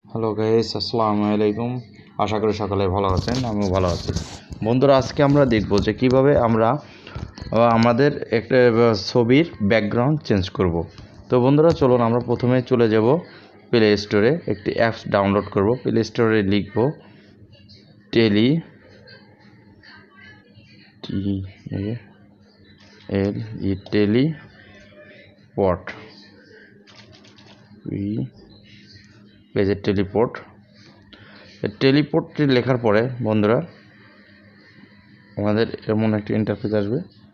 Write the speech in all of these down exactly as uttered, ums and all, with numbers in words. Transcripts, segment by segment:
Hello guys, আসসালামু আলাইকুম। আশা করি সকলে ভালো আছেন, আমিও ভালো আছি। বন্ধুরা, আজকে আমরা দেখব যে কিভাবে আমরা আমাদের একটা ছবির ব্যাকগ্রাউন্ড চেঞ্জ করব। তো বন্ধুরা, চলুন আমরা প্রথমে চলে যাব প্লে স্টোরে, একটি অ্যাপস ডাউনলোড করব। প্লে স্টোরে লিখব টেলি টি এল ই টেলিপট এই যে টেলিপট। টেলিপোর্টটি লেখার পরে বন্ধুরা আমাদের এমন একটি ইন্টারফেস আসবে।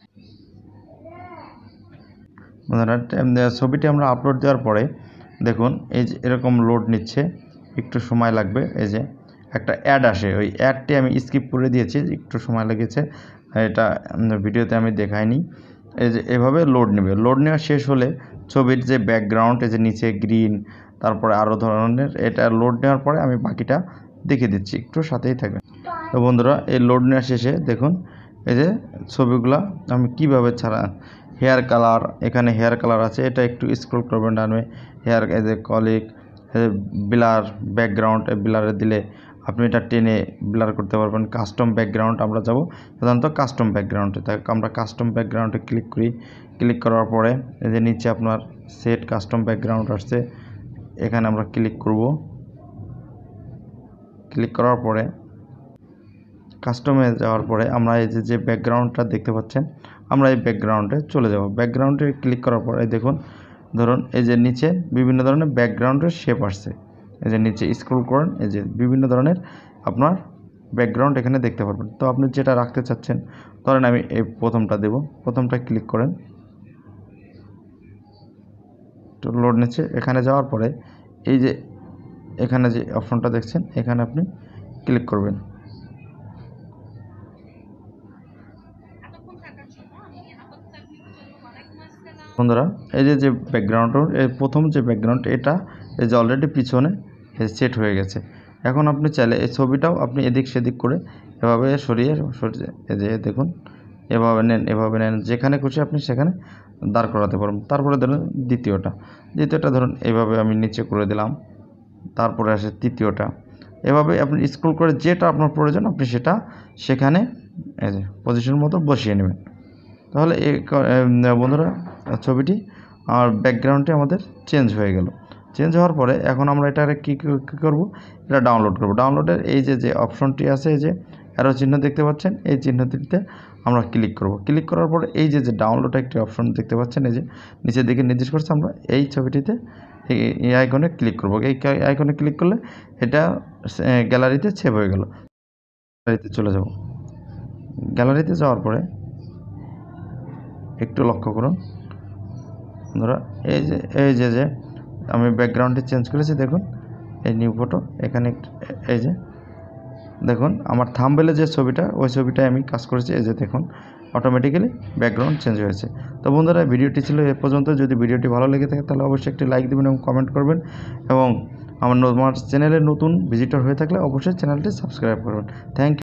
বন্ধুরা, ছবিটি আমরা আপলোড দেওয়ার পরে দেখুন এই যে এরকম লোড নিচ্ছে, একটু সময় লাগবে। এই যে একটা অ্যাড আসে, ওই অ্যাডটি আমি স্কিপ করে দিয়েছি, একটু সময় লেগেছে, এটা ভিডিওতে আমি দেখাইনি। এই যে এভাবে লোড নেবে। লোড নেওয়া শেষ হলে ছবির যে ব্যাকগ্রাউন্ড, এই যে নিচে গ্রিন, তারপরে আরও ধরনের, এটা লোড নেওয়ার পরে আমি বাকিটা দেখে দিচ্ছি, একটু সাথেই থাকবেন। তো বন্ধুরা, এই লোড নেওয়া শেষে দেখুন এই যে ছবিগুলা আমি কিভাবে ছাড়া, হেয়ার কালার, এখানে হেয়ার কালার আছে, এটা একটু স্ক্রল করবেন ডানে। হেয়ার এই যে কলিক, ব্লার ব্যাকগ্রাউন্ড, ব্লারে দিলে আপনি এটা টেনে ব্লার করতে পারবেন। কাস্টম ব্যাকগ্রাউন্ড আমরা যাব সাধারণত কাস্টম ব্যাকগ্রাউন্ডে, তাই আমরা কাস্টম ব্যাকগ্রাউন্ডে ক্লিক করি। ক্লিক করার পরে এই যে নিচে আপনার সেট কাস্টম ব্যাকগ্রাউন্ড আসছে, এখানে আমরা ক্লিক করব। ক্লিক করার পরে কাস্টমে যাওয়ার পরে আমরা এই যে যে ব্যাকগ্রাউন্ডটা দেখতে পাচ্ছেন, আমরা এই ব্যাকগ্রাউন্ডে চলে যাব। ব্যাকগ্রাউন্ডে ক্লিক করার পরে দেখুন, ধরুন এই যে নিচে বিভিন্ন ধরনের ব্যাকগ্রাউন্ডের শেপ আসছে। এই যে নিচে স্ক্রল করেন, এই যে বিভিন্ন ধরনের আপনার ব্যাকগ্রাউন্ড এখানে দেখতে পারবেন। তো আপনি যেটা রাখতে চাচ্ছেন, ধরেন আমি এই প্রথমটা দেব, প্রথমটা ক্লিক করেন। তো লোড নিচ্ছে। এখানে যাওয়ার পরে এই যে এখানে যে অপশনটা দেখছেন, এখানে আপনি ক্লিক করবেন। বন্ধুরা, এই যে যে ব্যাকগ্রাউন্ড, এই প্রথম যে ব্যাকগ্রাউন্ড, এটা এই যে অলরেডি পিছনে সেট হয়ে গেছে। এখন আপনি চাইলে এই ছবিটাও আপনি এদিক সেদিক করে এভাবে সরিয়ে সরিয়ে এই যে দেখুন, এভাবে নেন, এভাবে নেন, যেখানে খুশি আপনি সেখানে দাঁড় করাতে পারবেন। তারপরে ধরুন দ্বিতীয়টা দ্বিতীয়টা ধরুন এইভাবে আমি নিচে করে দিলাম। তারপরে আসে তৃতীয়টা। এভাবে আপনি স্ক্রল করে যেটা আপনার প্রয়োজন আপনি সেটা সেখানে এই যে পজিশন মতো বসিয়ে নেবেন। তাহলে এই বন্ধুরা, ছবিটি আর ব্যাকগ্রাউন্ডটি আমাদের চেঞ্জ হয়ে গেল। চেঞ্জ হওয়ার পরে এখন আমরা এটা কী কী করবো, এটা ডাউনলোড করব। ডাউনলোডের এই যে যে অপশনটি আছে, এই যে অ্যারো চিহ্ন দেখতে পাচ্ছেন, এই চিহ্নটিতে আমরা ক্লিক করব। ক্লিক করার পরে এই যে যে ডাউনলোড একটি অপশন দেখতে পাচ্ছেন, এই যে নিচের দিকে নির্দেশ করছে, আমরা এই ছবিটিতে এই আইকনে ক্লিক করব। এই আইকনে ক্লিক করলে এটা গ্যালারিতে সেভ হয়ে গেল। গ্যালারিতে চলে যাব। গ্যালারিতে যাওয়ার পরে একটু লক্ষ্য করুন বন্ধুরা, এই যে এই যে যে আমি ব্যাকগ্রাউন্ডটি চেঞ্জ করেছি, দেখুন এই নিউ ফটো, এখানে এই যে দেখুন আমার থাম্বনেলে যে ছবিটা, ওই ছবিটাই আমি কাজ করেছি। এই যে দেখুন অটোমেটিক্যালি ব্যাকগ্রাউন্ড চেঞ্জ হয়েছে। তো বন্ধুরা, ভিডিওটি ছিল এ পর্যন্ত। যদি ভিডিওটি ভালো লেগে থাকে তাহলে অবশ্যই একটি লাইক দেবেন এবং কমেন্ট করবেন, এবং আমার আমার চ্যানেলে নতুন ভিজিটর হয়ে থাকলে অবশ্যই চ্যানেলটি সাবস্ক্রাইব করবেন। Thank you.